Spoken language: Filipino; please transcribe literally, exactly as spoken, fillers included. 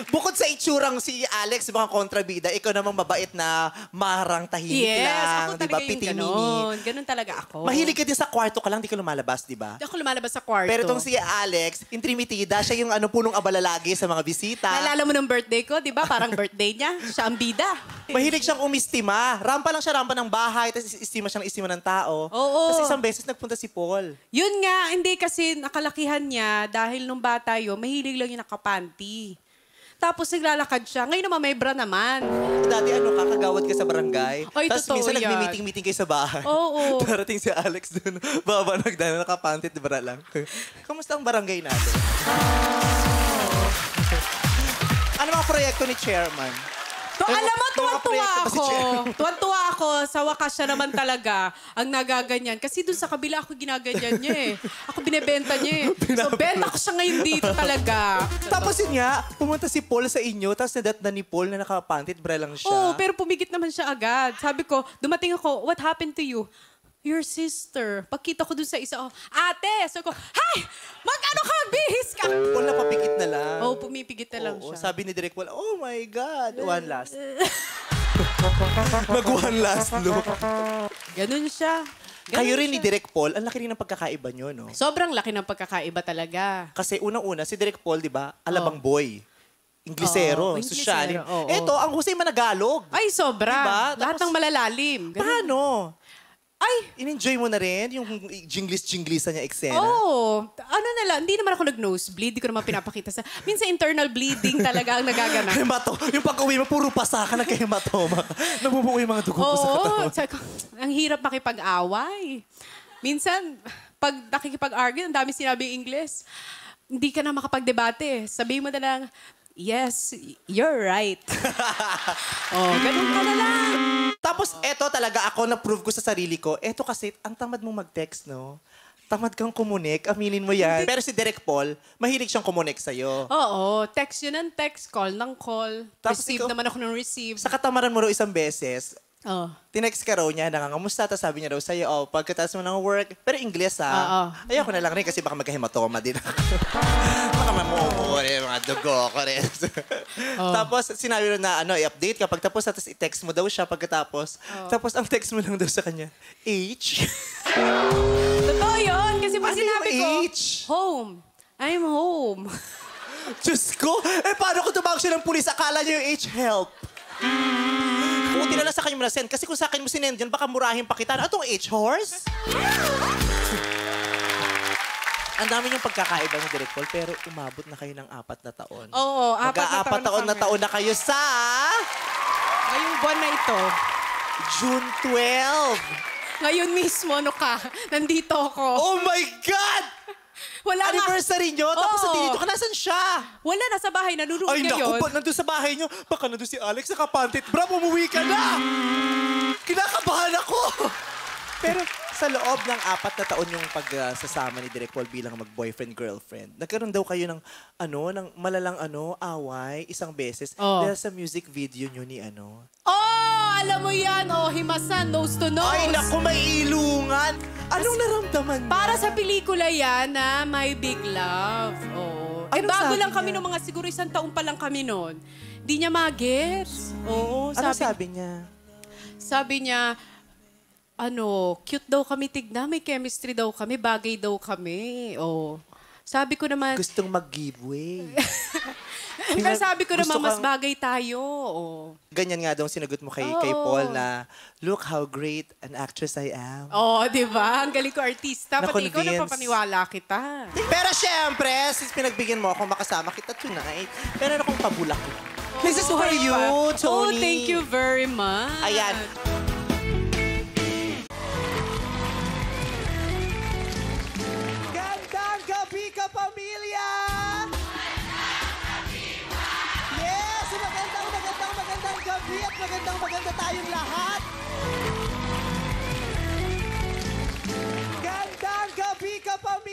Bukod sa itsurang si Alex, mga kontrabida, ikaw namang mabait na marang tahimik yes, lang. Yes, ako talaga diba? yung ganun. Ganun talaga ako. Mahilig ka din sa kwarto ka lang, di ka lumalabas, di ba? Di ako lumalabas sa kwarto. Pero itong si Alex, intrimitida, siya yung ano, punong abala lagi sa mga bisita. Naalala mo ng birthday ko, di ba? Parang birthday niya. Siya ang bida. Mahilig siyang umistima. Rampa lang siya, rampa ng bahay, tapos istima siyang istima ng tao. Oo. Tapos isang beses nagpunta si Paul. Yun nga, hindi kasi nakalakihan niya dahil nung bata yun, mahilig lang yung nakapanty. Tapos naglalakad siya. Ngayon naman may bra naman. Dati ano, kakagawad ka sa barangay. Ay, tapos totoo minsan yan. nagmi-meeting-meeting kayo sa bahay. Oo. Darating si Alex doon. Baba nagdala, nakapantit, bra lang. Kamusta ang barangay natin? Ano mga proyekto ni Chairman? To, alam mo, tuwan-tuwa ako. Si Tuwan-tuwa ako. Sa wakas siya naman talaga ang nagaganyan. Kasi doon sa kabila ako ginaganyan niya eh. Ako binebenta niya eh. So, benta ko siya ngayon dito talaga. Tapos yun nga, pumunta si Paul sa inyo, tapos nadatna ni Paul na nakapantit, bra lang siya. Oo, pero pumigit naman siya agad. Sabi ko, dumating ako, what happened to you? Your sister. Pagkita ko dun sa isa, oh, ate! So ko, hay! Mag-ano ka? Magbihis ka! Paul napapikit na lang. Oo, oh, pumipigit na lang Oo, siya. sabi ni Direk Paul, oh my God, one last. Mag-one last look. Ganun siya. Ganun Kayo rin siya. ni Direk Paul, ang laki rin ng pagkakaiba nyo, no? Sobrang laki ng pagkakaiba talaga. Kasi unang-una, si Direk Paul, di ba, alabang oh. boy. Inglesero, Oo, sosyalin. Inglesero, oo. Eto, ang husay managalog. Ay, sobra. Diba? Lahat Tapos, ng malalalim. Ganun. Paano? Ay! In-enjoy mo na rin yung jinglis-jinglisan niya eksena? Oo. Oh, ano na lang, hindi naman ako nag-nosebleed. Di ko naman pinapakita sa... Minsan internal bleeding talaga ang nagaganap. Hemato. Yung pag-uwi mo, puro pasa ka, nagka-hematoma. Nabubuo yung mga dugo ko sa katawan. Oo. Ang hirap makipag-away. Minsan, pag nakikipag-argue, ang dami sinabi yung English. Hindi ka na makapag-debate. Sabihin mo na lang, yes, you're right. Oh, ganun ka na lang. Tapos, eto talaga ako, na-prove ko sa sarili ko. Eto kasi, ang tamad mong mag-text, no? Tamad kang kumunik, aminin mo yan. Pero si Direk Paul, mahilig siyang kumunik sa'yo. Oo, text yun ng text, call ng call. Tapos receive ikaw, naman ako ng receive. Sa katamaran mo raw isang beses, Oh. tinext ka raw niya, nangangamusta, tapos sabi niya raw sa'yo, oh, pagkatapos mo ng work, pero Ingles ha. Oo. Ayoko na lang rin kasi baka magkahematoma din ako. Baka mamuho rin, mga dugo ko rin. Oh. Tapos sinabi rin na, ano, i-update ka. Pagtapos, tapos i-text mo daw siya pagkatapos. Oh. Tapos ang text mo lang daw sa kanya, H. Totoo yun, kasi pag Ano sinabi ko, yung H? home. I'm home. Diyos ko, eh paano kung tumawag siya ng pulis, akala niya yung H, help. Buti na lang sa kanya mo na-send. Kasi kung sa akin mo sinend yun, baka murahin pa kita. Ano itong H-horse? Ang dami niyong pagkakaiba ni Direk Paul, pero umabot na kayo ng apat na taon. Oo, apat na taon, Mag-aapat taon na, na taon na kayo sa... Ngayong buwan na ito. June twelfth. Ngayon mismo, ano ka? Nandito ako. Oh my God! Wala Anniversary nyo? Tapos Oo. nandito ka, nasan siya? Wala, nasa bahay. Nanunood Ay, ngayon. naku, pa, nandun sa bahay nyo. Baka nandun si Alex, nakapantit. Bra, umuwi ka na! Kinakabahan ako! Pero sa loob ng apat na taon yung pagsasama uh, ni Direk Paul bilang mag-boyfriend-girlfriend, nagkaroon daw kayo ng, ano, ng malalang ano, away, isang beses, oh. dahil sa music video nyo ni ano. Oh! Alam mo yan, oh, himasan, nose to nose. Ay, naku, may ilungan! Anong naramdaman niya? Para sa pelikula yan na My Big Love. Oh. Ay, Anong bago sabi lang kami niya? nung mga siguro isang taon pa lang kami noon. Di niya mag-gets. Oo, Ano sabi niya? Sabi niya, ano, cute daw kami tignan, may chemistry daw kami, bagay daw kami. Oh. Sabi ko naman... Gustong mag-giveaway. Pero sabi ko naman, Gusto mas kang- bagay tayo. Oh. Ganyan nga daw ang sinagot mo kay, Oo. kay Paul na, look how great an actress I am. Oh, di ba? Ang galing ko artista. Pati ikaw Na-convince. napapaniwala kita. Pero syempre, since pinagbigyan mo ako, makasama kita tonight, meron akong pabulak. This is for you, Toni. Oh, thank you very much. Ayan. Gandang gabi, Kapamilya! Yes! Magandang, magandang, magandang gabi at magandang, maganda tayong lahat. Gandang gabi, Kapamilya!